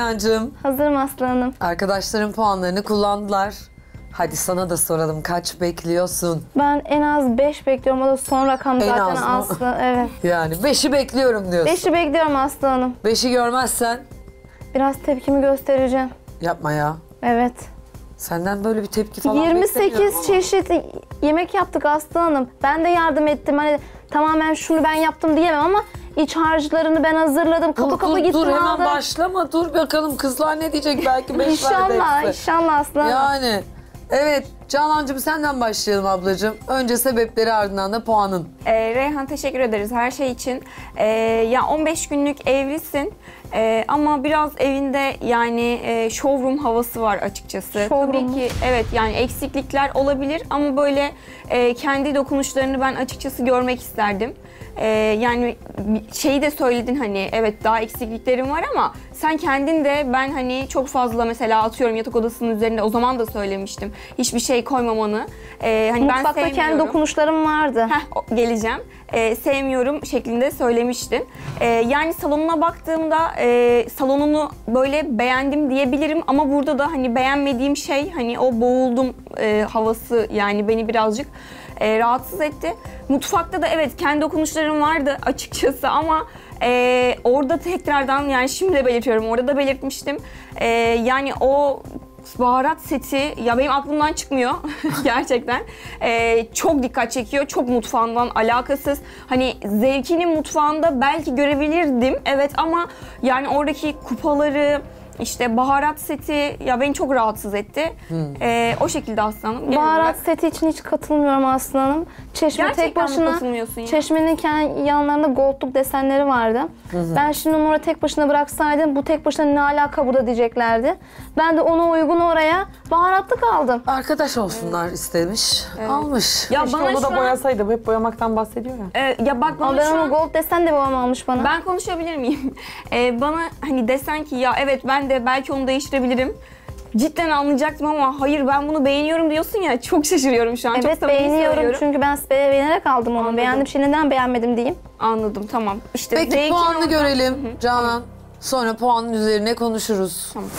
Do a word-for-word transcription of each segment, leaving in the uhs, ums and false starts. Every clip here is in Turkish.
Canancığım? Hazırım Aslı Hanım. Arkadaşların puanlarını kullandılar. Hadi sana da soralım, kaç bekliyorsun? Ben en az beş bekliyorum. O da son rakam En zaten az mı? Aslı. Evet. Yani beşi bekliyorum diyorsun. beşi bekliyorum Aslı Hanım. beşi görmezsen Biraz tepkimi göstereceğim. yapma ya. Evet. Senden böyle bir tepki falan yirmi beklemiyorum sekiz ama. çeşit yemek yaptık Aslı Hanım. Ben de yardım ettim. Hani tamamen şunu ben yaptım diyemem ama iç harçlarını ben hazırladım. Kapı Dur, kapı dur, gittim dur, hemen aldım. başlama. Dur bakalım kızlar ne diyecek, belki beş verdi İnşallah, hepsi. inşallah Aslı Hanım. Yani evet Canancığım, senden başlayalım ablacığım. Önce sebepleri, ardından da puanın. Ee, Reyhan, teşekkür ederiz her şey için. Ee, ya on beş günlük evlisin Ee, ama biraz evinde yani e, showroom havası var açıkçası. Showroom Tabii mu? ki evet, yani eksiklikler olabilir ama böyle e, kendi dokunuşlarını ben açıkçası görmek isterdim. Ee, yani şeyi de söyledin, hani evet daha eksikliklerim var ama sen kendin de, ben hani çok fazla mesela atıyorum yatak odasının üzerinde, o zaman da söylemiştim hiçbir şey koymamanı. Ee, hani Mutfakta ben kendi dokunuşlarım vardı. Heh, o- geleceğim. Ee, sevmiyorum şeklinde söylemiştin. Ee, yani salonuna baktığımda e, salonunu böyle beğendim diyebilirim ama burada da hani beğenmediğim şey hani o boğuldum e, havası, yani beni birazcık e, rahatsız etti. Mutfakta da evet kendi dokunuşlarım vardı açıkçası ama e, orada tekrardan, yani şimdi de belirtiyorum, orada da belirtmiştim. E, yani o baharat seti ya benim aklımdan çıkmıyor gerçekten. Ee, çok dikkat çekiyor, çok mutfağından alakasız. Hani zevkinin mutfağında belki görebilirdim evet ama yani oradaki kupaları, işte baharat seti ya beni çok rahatsız etti. Hmm. Ee, o şekilde aslanım. Genel Baharat olarak- seti için hiç katılmıyorum Aslı Hanım. Çeşme Gerçekten tek mi başına, katılmıyorsun ya? çeşmenin kendi yanlarında goldluk desenleri vardı. Ben şimdi onu oraya tek başına bıraksaydım bu tek başına ne alaka burada diyeceklerdi. Ben de ona uygun oraya baharatlık aldım. Arkadaş olsunlar istemiş, almış. Ya Keşke bana onu şu da an- boyasaydı. Hep boyamaktan bahsediyor ya. Ee, ya bak Ama bana ben şu onu an... gold desen de babam almış bana. Ben konuşabilir miyim? Ee, bana hani desen ki ya evet ben de belki onu değiştirebilirim. Cidden anlayacaktım ama hayır ben bunu beğeniyorum diyorsun ya, çok şaşırıyorum şu an. çok Evet samimi beğeniyorum söylüyorum. çünkü ben beğenerek aldım onu. Anladım. Beğendim şey neden beğenmedim diyeyim. Anladım, tamam. İşte Peki zevkin puanını orada. görelim Hı hı. Canan. Sonra puanın üzerine konuşuruz. Tamam.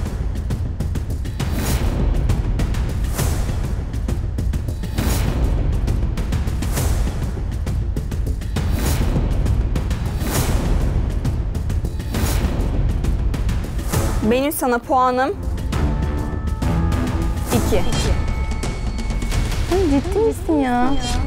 Benim sana puanım iki. Sen ciddi misin ya?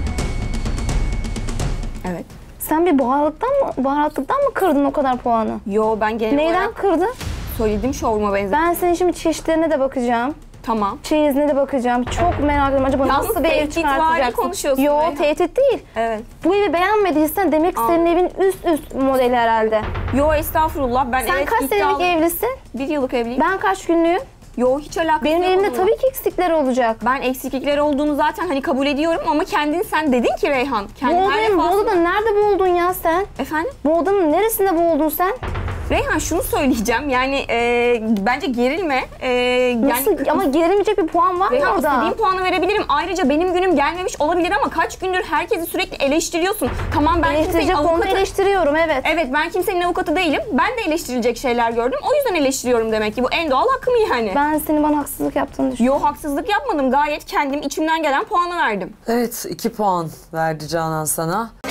Evet. Sen bir baharatlıktan mı, baharatlıktan mı kırdın o kadar puanı? Yo, ben genel Neyden olarak kırdın? söyledim, şovuma benzer. Ben senin şimdi çeşitlerine de bakacağım. Tamam. Çeyizine de bakacağım. Çok merak ediyorum. Acaba Yalnız nasıl bir ev tehditvari çıkartacaksın? konuşuyorsun Yo Reyhan. tehdit değil. Evet. Bu evi beğenmediysen demek ki senin evin üst üst modeli herhalde. Yo, estağfurullah. Ben Sen evet kaç senelik iddialı- evlisin? Bir yıllık evliyim. Ben kaç günlüğüm? Yo, hiç alakası Benim yok evimde onunla. tabii ki eksikler olacak. Ben eksiklikleri olduğunu zaten hani kabul ediyorum ama kendin sen dedin ki Reyhan. Bu Kendin her odayı, bu defasında- odada nerede buldun ya sen? Efendim? Bu odanın neresinde buldun sen? Reyhan, şunu söyleyeceğim, yani e, bence gerilme. E, Nasıl? yani, Ama gerilmeyecek bir puan var mı Reyhan, orada? istediğim puanı verebilirim. Ayrıca benim günüm gelmemiş olabilir ama kaç gündür herkesi sürekli eleştiriyorsun. Tamam, ben kimsenin Eleştirecek konuda avukatı... eleştiriyorum evet. Evet, ben kimsenin avukatı değilim. Ben de eleştirilecek şeyler gördüm. O yüzden eleştiriyorum demek ki. Bu en doğal hakkım yani. Ben senin bana haksızlık yaptığını düşünüyorum. Yo, haksızlık yapmadım. Gayet kendim içimden gelen puanı verdim. Evet, iki puan verdi Canan sana.